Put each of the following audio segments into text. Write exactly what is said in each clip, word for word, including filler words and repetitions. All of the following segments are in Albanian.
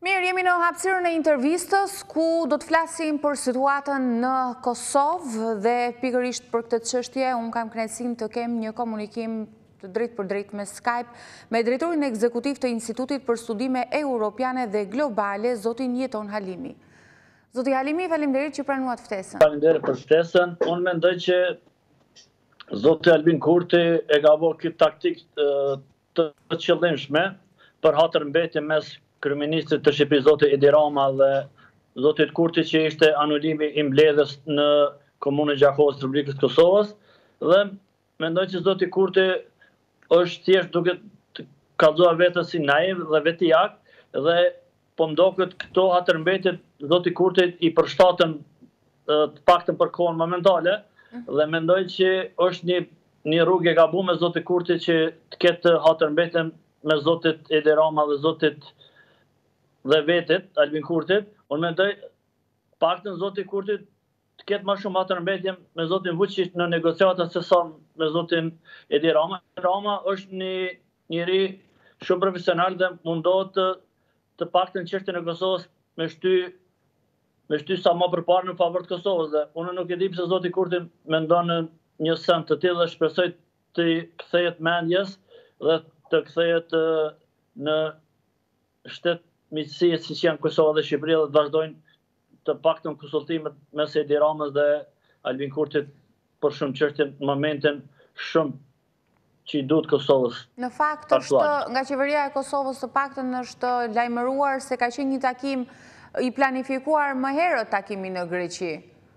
Mirë, jemi në hapësirën e intervistës ku do të flasim për situatën në Kosovë dhe pikërisht për këtë çështje unë kam kënaqësinë të kem një komunikim të drejtë për drejtë me Skype me drejtorin ekzekutiv të Institutit për Studime Europiane dhe Globale, zotin Jeton Halimi. Zoti Halimi, faleminderit që pranuat ftesën. Faleminderit për ftesën. Unë mendoj që zoti Albin Kurti e ka bërë këtë taktikë të qëllimshme për hatërmbetje mes kryeministrit të Shqipërisë zoti Edi Rama dhe zotit Kurti, që ishte anulimi i mbledhjes në komunën Gjakovës të Republikës Kosovës, dhe mendoj që zoti Kurti është thjesht duke të kallëzuar veten si naiv dhe vetijak, dhe po mdoket këto hatërmbetje zoti Kurti i përshtatën të paktën për kohën momentale, dhe mendoj që është një një rrugë e gabuar zoti Kurti që të ketë hatërmbetje me zotit Edi Rama dhe zotit dhe vetit, Albin Kurtit. Unë mendoj paktën zoti Kurti të ketë më shumë hatërmbetje me zotin Vučić në negociata se sa me zotin Edi Rama. Rama është një njeri shumë profesional dhe mundohet të, të paktën çështjen e Kosovës me shty me shty sa më përpara në favor të Kosovës. Dhe unë nuk e di pse zoti Kurti mendon në një send të tillë dhe shpresoj të kthehet mendjes dhe të kthehet në shtet miqësie siç janë Kosova dhe Shqipëria, dhe të vazhdojnë të paktën konsultimet mes Edi Ramës dhe Albin Kurtit për shumë çështje në momentin shumë që i duhet Kosovës. Në fakt është nga qeveria e Kosovës të paktën është lajmëruar se ka qenë një takim i planifikuar më herët takimi në Greqi.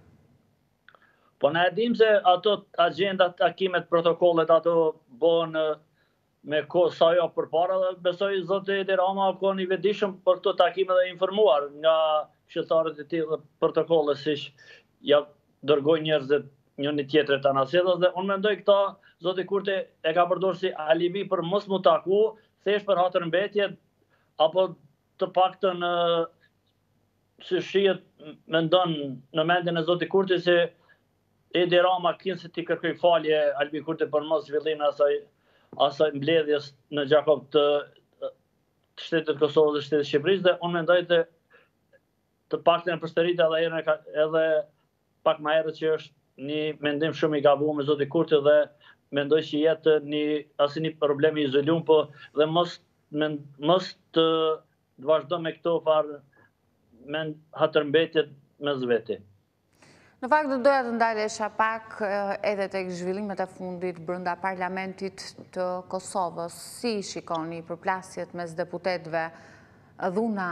Po na e dim se ato agjendat, takimet, protokollet ato bëhen me kohë sa jo përpara, dhe besoj zoti Edi Rama ka një vetëdijshëm për këto takime dhe informuar nga këshilltarët e tij dhe protokolle siç ja dërgojnë njerëzit njëri tjetrit anasjellës. Dhe unë mendoj këta zoti Kurti e ka përdorur si alibi për mos mu taku, thjesht për hatërmbetje, apo të paktën si shihet mendon në mendjen e zoti Kurti se Edi Rama kinë se t'i kërkoj falje Albin Kurti për mos zhvillimin e asaj asaj mbledhjes në Gjakov të, të shtetit Kosovës dhe shtetit Shqipërisë, dhe unë mendoj të të paktën e përsërit edhe herën edhe pak më herët që është një mendim shumë i gabuar me zoti Kurti, dhe mendoj që jetë një asnjë problem i izoluar, po dhe mos men, mos të, të vazhdo me këto farë me hatërmbetje mes veti. Në fakt, doja të ndalesha pak edhe tek zhvillimet e fundit brenda parlamentit të Kosovës. Si shikoni përplasjet mes deputetëve, dhuna?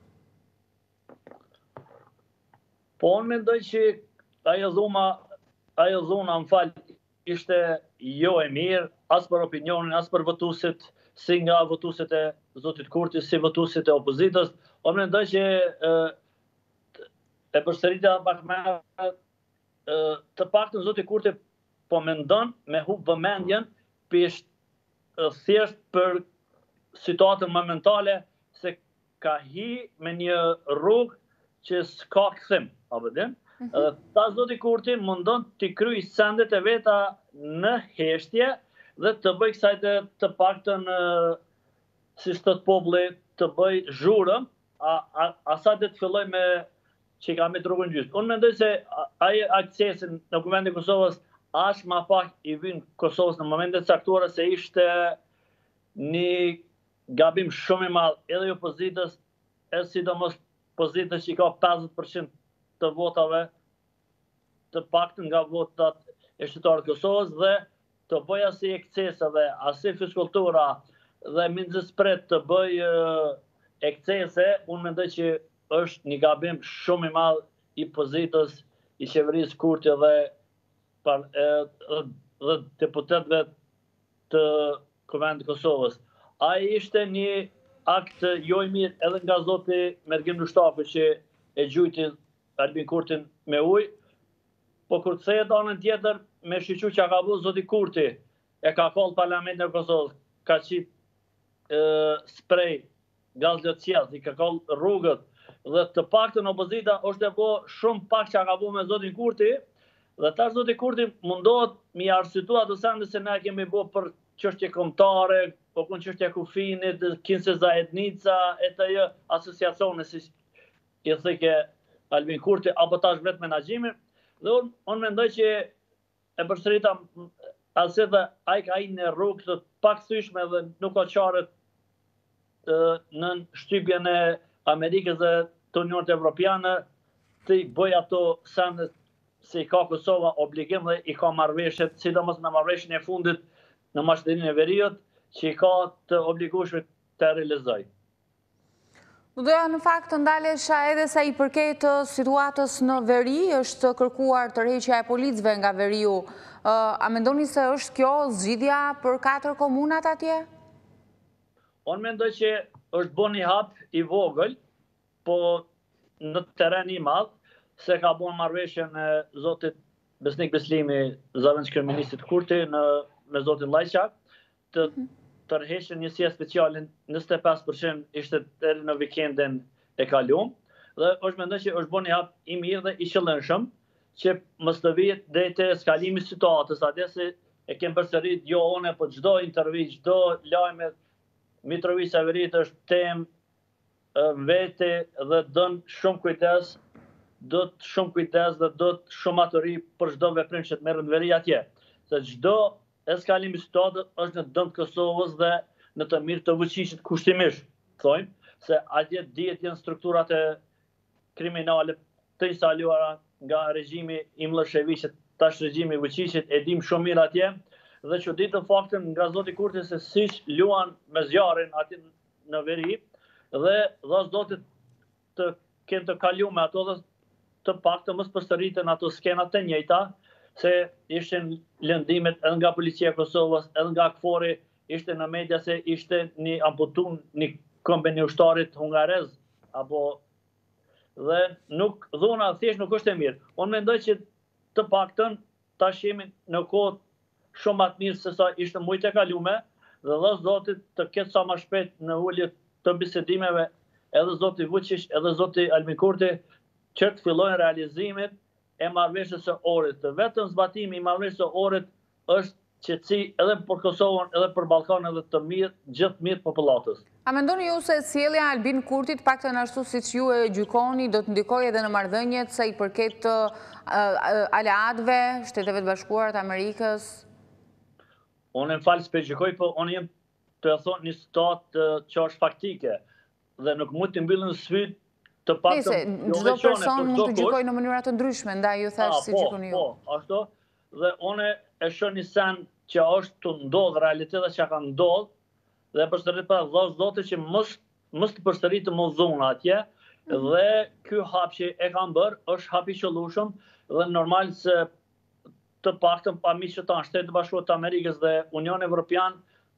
Po unë mendoj që ajo dhuma, ajo dhuna, më fal, ishte jo e mirë, as për opinionin, as për votuesit, si nga votuesit e zotit Kurti, si votuesit e opozitës. Unë mendoj që e, e përsëritja pak më të paktën zoti Kurti po mendon me hub vëmendjen pisht thjesht për situatën momentale, se ka hi me një rrugë që s'ka kthim, apo din? Mm-hmm. Ta zoti Kurti mundon të kryej sendet e veta në heshtje dhe të bëj kësaj të, të paktën si thot populli, të bëj zhurëm, a, a, asa të filloj me që ka me të rrugën gjysë. Unë mendoj se ai aksesin në Kuvendin e Kosovës as ma pak i vyn Kosovës në momentet caktuara, se ishte një gabim shumë i madh edhe i opozitës, edhe sidomos opozitës që ka pesëdhjetë përqind të votave, të paktën nga votat e shqiptarëve të Kosovës, dhe të bëj asnjë ekses dhe asnjë fiskultura dhe minxespret të bëj ekcese, unë mendoj që është një gabim shumë i madh i pozitës, i qeverisë Kurti dhe, par, e, dhe deputetëve të Kuvendit të Kosovës. Ai ishte një akt jo i mirë edhe nga zoti Mergim Nushtafi që e gjujti Albin Kurtin me ujë, po kur kthehet anën tjetër me shiqur që ka bëu zoti Kurti, e ka koll parlamentin e Kosovës, ka qit sprej, gaz lotësiell, i ka koll rrugët, dhe të paktën opozita është e po shumë pak që ka bëu me zotin Kurti, dhe tash zoti Kurti mundohet mi arsyetua ato sende se ne kemi bëu për çështje kombëtare, po kun çështja kufinit, kinse zajednica, e të jë asociacione, si i thike Albin Kurti, apo tash vetë menaxhimin, dhe unë un mendoj që e përsërita asë dhe ai ka i në rrugë të pak thyshme dhe nuk ka qarët në shtypjen e Amerikës dhe të Unionit Evropiane të i bëj ato sandet se i ka Kosova obligim dhe i ka marrëveshjet, sidomos në marrëveshjen e fundit në Maqedoninë e Veriut, që i ka të obligueshme të realizoj. Do doja në fakt të ndalesha edhe sa i përket situatës në Veri, është kërkuar tërheqja e policëve nga Veriu. A mendoni se është kjo zgjidhja për katër komunat atje? Unë mendoj që është bën një hap i vogël, po në teren i madh, se ka bën marrëveshjen e zotit Besnik Beslimi, zavenç kryeministit Kurti në me zotin Lajçak, të tërheqën njësia speciale njëzet e pesë përqind ishte deri në vikendin e kaluar, dhe është mendoj që është bën një hap i mirë dhe i qëllimshëm që mos të vihet deri te eskalimi i situatës, atje se e kem përsërit jo one, po çdo intervistë, çdo lajm Mitrovica e Verit është temë vete dhe dën shumë kujdes, do të shumë kujdes dhe do të shumë maturi për çdo veprim që të merret në Veri atje. Se çdo eskalim i situatës është në dëm të Kosovës dhe në të mirë të fuqishit kushtimisht, thojmë, se atje dihet janë strukturat e kriminale të instaluara nga regjimi i Miloševićit, tash regjimi i Vučićit, e dim shumë mirë atje, dhe që ditë të faktin nga zoti Kurti se siç luan me zjarin aty në Veri, dhe dhe zotit të kenë të kalu me ato dhe të pak të mos përsëritën ato skenat të njëjta, se ishin lëndimet edhe nga policia e Kosovës, edhe nga Kfori, ishte në media se ishte një amputun një kombeni ushtarit hungarez, apo dhe nuk dhuna thjesht nuk është e mirë. Unë mendoj që të paktën tash jemi në kohë shumë më të mirë se sa ishte mujt e kalume, dhe dhe zotit të ketë sa më shpejt në ulje të bisedimeve edhe zoti Vučić, edhe zoti Albin Kurti, që të fillojnë realizimin e marrëveshjes së Ohrit. Vetëm zbatimi i marrëveshjes së Ohrit është qetësi edhe për Kosovën, edhe për Ballkan, edhe të mirë, gjithë mirë popullatës. A mendoni ju se sjellja e Albin Kurtit, paktën ashtu siç ju e gjykoni, do të ndikojë edhe në marrëdhëniet sa i përket aleatëve, Shteteve të Bashkuara të Amerikës? Unë më falë s'pe gjykoj, po unë jem të e thonë një situatë që është faktike, dhe nuk mund të mbyllën syt të paktën çdo person mund të gjykojë në mënyra të ndryshme, ndaj ju thash si gjykoni ju. Po, ashtu, dhe unë e shoh një sen që është të ndodhë, realitetet që ka ndodhë, dhe përsërit pa dhos zote që mos mos të përsëritë më zonë atje, dhe ky hap që e kanë bërë është hap i qëllueshëm dhe normal se të paktën pa miqtë tanë Shtetet e Bashkuara të Amerikës dhe Unioni Evropian,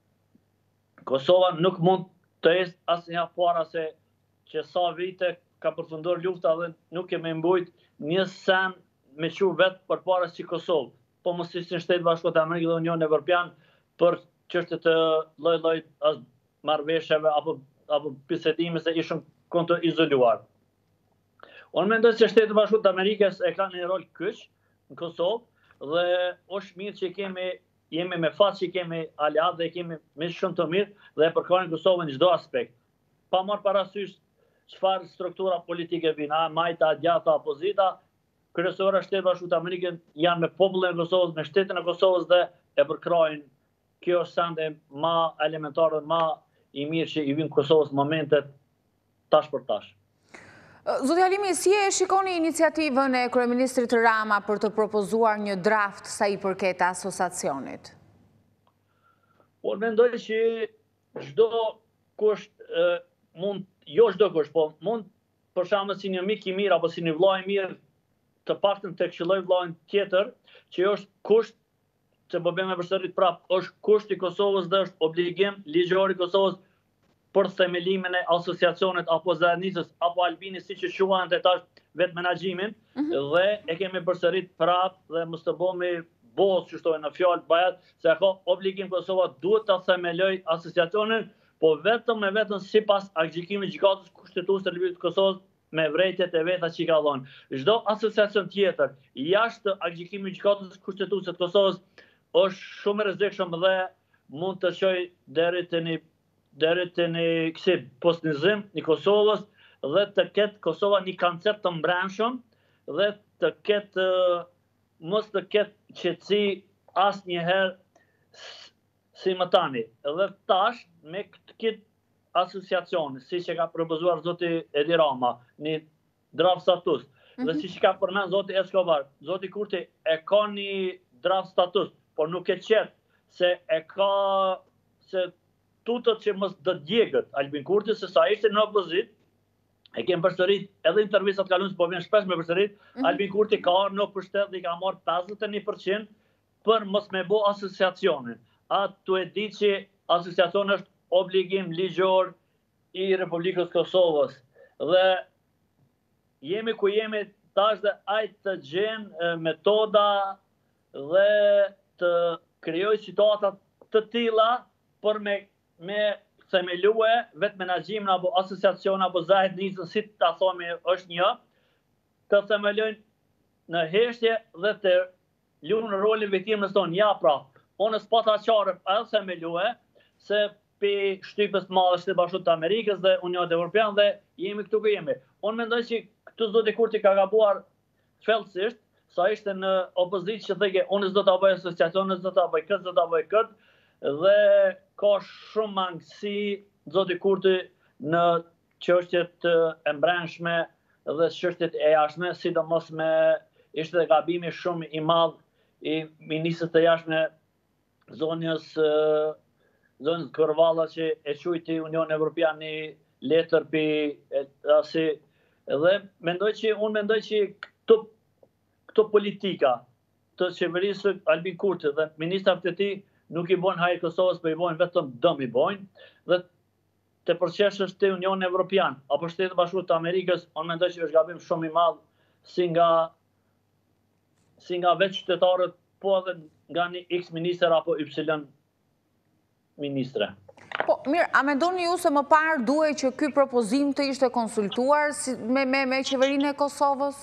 Kosova nuk mund të ecë asnjëherë para se që sa vite ka përfunduar lufta dhe nuk kemi mbujt një sen me qu vetë përpara si Kosovë, po mos ishin Shtetet e Bashkuara të Amerikës dhe Unioni Evropian për çështje të lloj-lloj marrëveshjeve apo apo bisedime se ishin kon të izoluar. Unë mendoj se Shtetet e Bashkuara të Amerikës e kanë një rol kyç në Kosovë, dhe është mirë që kemi, jemi me fat që kemi aleat dhe kemi me shumë të mirë dhe e përkrojnë Kosovën në çdo aspekt. Pa marrë parasysh çfarë struktura politike vijnë, a majta, a djatha, opozita, kryesora e Shtetit e Bashkuara të Amerikës janë me popullin e Kosovës, me shtetin e Kosovës dhe e përkrojnë. Kjo është sende ma elementare, ma i mirë që i vinë Kosovës momentet tash për tash. Zoti Halimi, si e shikoni iniciativën e kryeministrit Rama për të propozuar një draft sa i përket asociacionit? Unë mendoj që çdo kush mund, jo çdo kush, po mund për shembull si një mik i mirë apo si një vëlla i mirë të paktën të këshilloj vëllain tjetër, që është kusht që po bëjmë përsërit prap, është kusht i Kosovës dhe është obligim ligjor i Kosovës për themelimin e asociacionit apo zajednicës apo Albini siç e quajnë të tash vetë menaxhimin, dhe e kemi përsërit prap dhe mos të bëmi bos që shtojnë në fjalë bajat se ka obligim Kosova duhet ta themeloj asociacionin, po vetëm me vetëm sipas aktgjykimit të gjykatës kushtetuese të Republikës së Kosovës me vërejtjet e veta që i ka dhënë. Çdo asociacion tjetër jashtë aktgjykimit të gjykatës kushtetuese të Kosovës është shumë rrezikshëm dhe mund të qoj deri të një deri të një kësi postnizim një Kosovës dhe të ketë Kosova një koncept të mbrëmshëm dhe të ketë mos të ketë qetësi asë njëherë si më tani. Dhe tash me këtë kitë asociacioni, si që ka propozuar zoti Edi Rama, një draft status, dhe si që ka përmen zoti Escobar, zoti Kurti e ka një draft status, por nuk e qetë se e ka se tutët që mos dë djegët Albin Kurti, se sa ishte në opozit, e kemë përsërit, edhe intervistat kalunës, po vjen shpesh me përsërit, Albin Kurti ka arë në pushtet dhe ka marrë pesëdhjetë e një përqind për mos me bo asociacionin. A tu e di që asociacion është obligim ligjor i Republikës Kosovës. Dhe jemi ku jemi tash dhe ajtë të gjenë metoda dhe të krijoj situatat të tilla për me me themelue vetë menaxhimin apo asociacion apo zahet nisën si ta thomi është një, të themelojnë në heshtje dhe të luajnë rolin viktimës tonë. Ja pra, unë s'pata qarë edhe themelue se pe shtypës të madhe Shtetet Bashkuara të Amerikës dhe Unionit Evropian dhe jemi këtu ku jemi. Unë mendoj që këtu zoti Kurti ka gabuar thellësisht, sa ishte në opozitë që thege unë s'do ta bëj asociacion, s'do ta bëj këtë, s'do ta bëj këtë, dhe ka shumë mangësi zoti Kurti në çështjet e mbrëmshme dhe çështjet e jashtme, sidomos me ishte dhe gabimi shumë i madh i ministrit të jashtme zonjës zonjës Kërvalla që e quajti Unioni Evropian një letër pi asi dhe mendoj që unë mendoj që këto këto politika të qeverisë Albin Kurti dhe ministrat e tij nuk i bojnë hajër Kosovës, për i bojnë vetëm dëm i bojnë, dhe të përqeshës të Unioni Evropian, apo Shtetet Bashkuara të Amerikës, unë mendoj që është gabim shumë i madh si nga si nga vetë qytetarët, po edhe nga një X minister apo Y ministre. Po, mirë, a mendoni ju se më parë duhej që ky propozim të ishte konsultuar me, me, me qeverinë e Kosovës?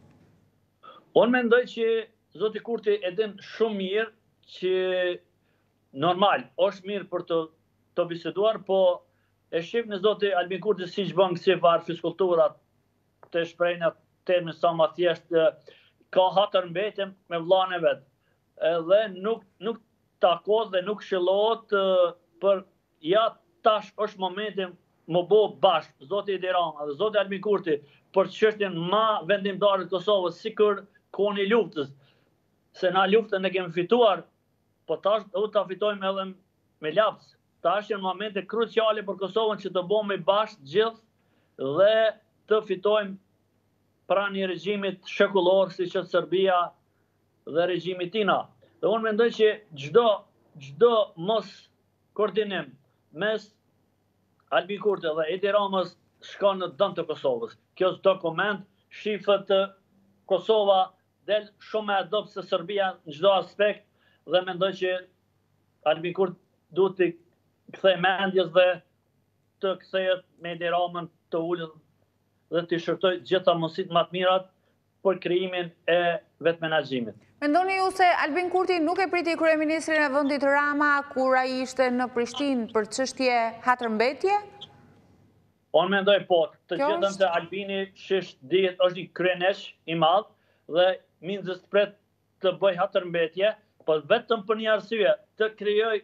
Unë mendoj që zoti Kurti e din shumë mirë që normal, është mirë për të, të biseduar, po e shif në zoti Albin Kurti si që bëngë si farë fiskulturat të shprejnë termin sa ma thjesht, ka hatër mbetjem me vllahën e vetë. Edhe nuk, nuk takos dhe nuk shëllohet për ja tash është momentin më bo bashkë, zoti Edi Rama dhe zoti Albin Kurti, për çështjen ma vendimtare të Kosovës, sikur koni luftës, se na luftën e kemi fituar, po tash do ta fitojmë edhe me laps. Tash janë momente kruciale për Kosovën që të bëhemi bashkë gjithë dhe të fitojmë pranë një regjimit shekullor siç është Serbia dhe regjimi tina. Dhe unë mendoj që çdo çdo mos koordinim mes Albin Kurti dhe Edi Ramës shkon në dëm të Kosovës. Kjo është dokument, shifët Kosova del shumë e dobët se Serbia në çdo aspekt dhe mendoj që Albin Kurti duhet të kthej mendjes dhe të kthehet me Edi Ramën të ulën dhe të shërtoj gjitha mundësitë më të mirat për krijimin e vetë menaxhimit. Mendoni ju se Albin Kurti nuk e priti kryeministrin e vendit Rama kur ai ishte në Prishtinë për çështje hatërmbetje? Unë mendoj po, të gjithëm se Albini shish dihet është një kryenesh i madh dhe minzës pret të bëj hatërmbetje, po vetëm për një arsye, të krijoj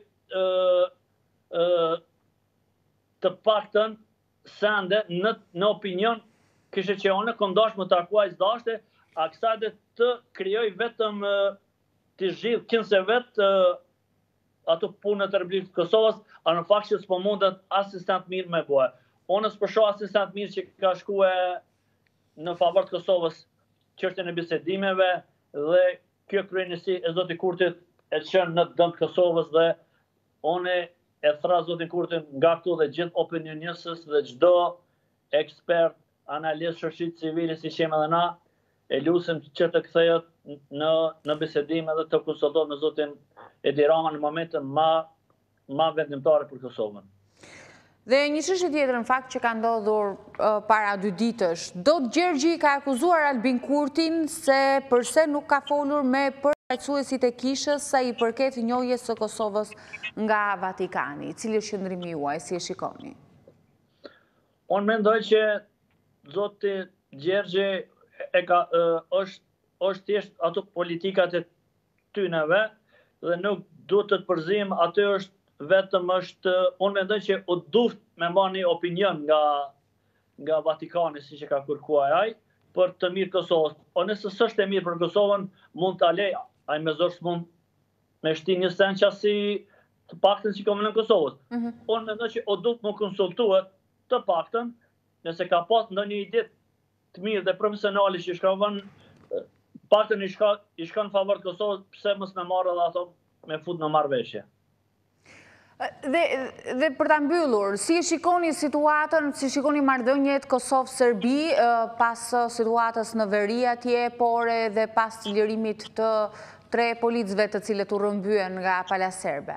të paktën sende në, në opinion kështë që onë këndash më takuaj zdashte, a kësa dhe të krijoj vetëm të zhjith kinse vetë ato punët e Republikës Kosovës, a në fakt që s'po mundet asistent mirë me bojë. Onë s'po shoh asistent mirë që ka shkue në favor të Kosovës çështjen e bisedimeve dhe kjo kryenësi e zotit Kurtit e çon në dëm të Kosovës dhe onë e thra zotin Kurtin nga këtu dhe gjithë opinionistës dhe çdo ekspert, analist shoqërisë civile si që edhe na, e lusim që të kthehet në në bisedime dhe të konsultohet me zotin Edi Rama në momentin më më vendimtare për Kosovën. Dhe një çështje tjetër në fakt që ka ndodhur uh, para dy ditësh, Dot Gjergji ka akuzuar Albin Kurtin se përse nuk ka folur me për Përfaqësuesit e kishës sa i përket njohjes së Kosovës nga Vatikani. Cili është qëndrimi juaj, si e shikoni? Unë mendoj që zoti Gjergje e ka është është thjesht ato politikat e tyneve dhe nuk duhet të të përzim, aty është vetëm është, unë mendoj që u duhet me marrë një opinion nga nga Vatikani, si që ka kërkuar ai, për të mirë Kosovës. O nëse s'është e mirë për Kosovën, mund të alej, ai me zosh mund me shti një sen qasi të paktën që komunën Kosovës. Unë mendoj që o duhet më konsultuat të paktën, nëse ka pas ndonjë ide të mirë dhe profesionale që shka vënë paktën i shka, i shka në favor të Kosovës, pse mos me marrë dhe ato me fut në marrëveshje. Dhe, dhe për ta mbyllur, si e shikoni situatën, si shikoni marrëdhëniet Kosovë-Serbi pas situatës në veri atje, por edhe pas lirimit të tre policëve të cilët u rrëmbyen nga Palas Serbe?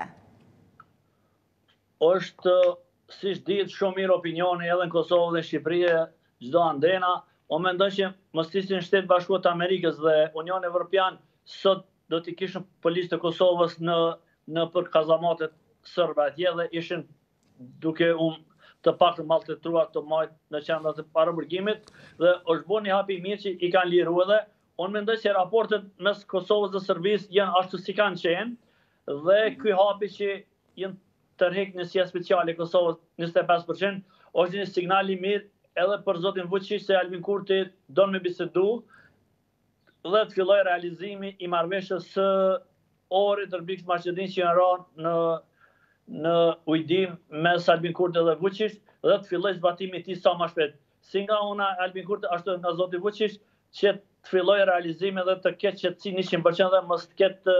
Është, si ditë shumë mirë opinioni edhe në Kosovë dhe Shqipëri, çdo andena, o mendoj që mështisin Shtetë Bashkuar të Amerikës dhe Unioni Evropian sot do t'i kishën policë të Kosovës në në për kazamatet sërbe atje dhe ishin duke unë të pak të maltretruar të majtë në qendrat e parapërkimit dhe është bo një hapi mirë që i kanë liru edhe. Unë mendoj që raportet mes Kosovës dhe Serbisë janë ashtu si kanë qenë dhe ky hapi që jenë tërhek në sija speciale Kosovës njëzet e pesë përqind është një signali mirë edhe për zotin Vučić se Albin Kurti do në me bisedu dhe të filloj realizimi i marrëveshjes së orit të Republikës Maqedonisë që janë rënë në në ujdim mes Albin Kurti dhe Vučić dhe të filloj zbatimi i tij sa më shpejt. Si nga una Albin Kurti ashtu nga zoti Vučić që të filloj realizimi dhe të ketë qetësi njëqind përqind dhe mos të ketë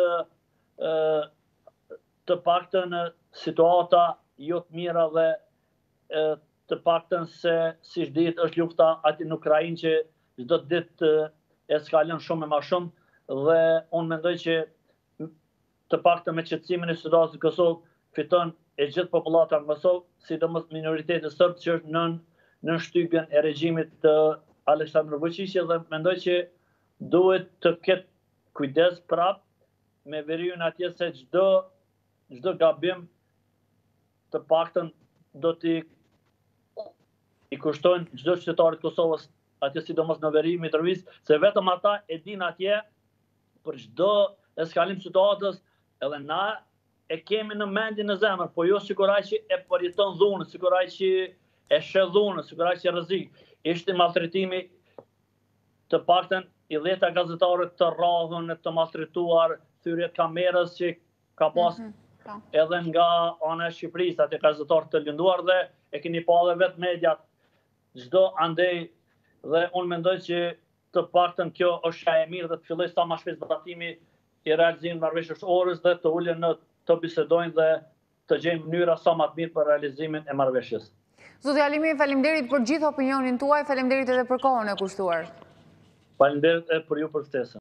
të paktën situata jo të mira dhe të paktën se si ditë është lufta aty në Ukrainë që çdo ditë eskalon shumë më shumë dhe unë mendoj që të paktën me qetësimin e situatës në Kosovë fiton e gjithë popullata në Kosovë, sidomos minoriteti serb që është nën në shtypjen e regjimit të Aleksandr Vučićit dhe mendoj që duhet të ketë kujdes prap me veriun atje se çdo çdo gabim të paktën do t'i i kushtojnë çdo qytetarit të Kosovës atje sidomos në veri Mitrovicë, se vetëm ata e din atje për çdo eskalim situatës edhe na e kemi në mendje në zemër, po jo sikuraj që e përjeton dhunën, sikuraj që e sheh dhunën, sikuraj që rrezik. Ishte maltretimi të paktën i dhjetë gazetarë të rrahun, të maltretuar, thyrjet kamerës që ka pas edhe nga ana e Shqipërisë, atë gazetarë të lënduar dhe e keni pa edhe vetë mediat çdo andej dhe unë mendoj që të paktën kjo është e mirë dhe të filloj sa më shpejt zbatimi i realizimit marrëveshjes orës dhe të ulen në të bisedojnë dhe të gjejmë mënyra sa më të mirë për realizimin e marrëveshjes. Zoti Alimi, faleminderit për gjithë opinionin tuaj, faleminderit edhe për kohën e kushtuar. Faleminderit edhe për ju për ftesën.